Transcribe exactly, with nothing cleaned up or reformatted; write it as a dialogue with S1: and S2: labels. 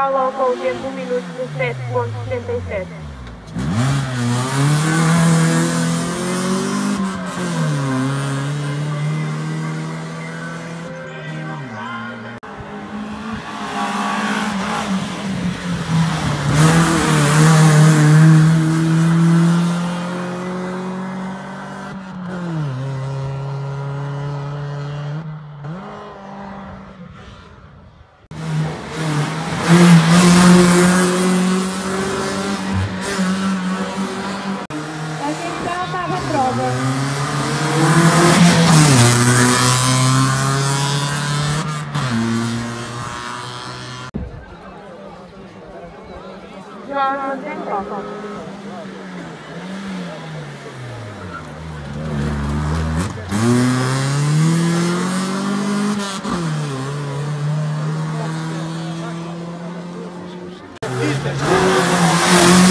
S1: Paulo com o tempo um minuto dezessete ponto setenta e sete. João tem prova.
S2: Isso.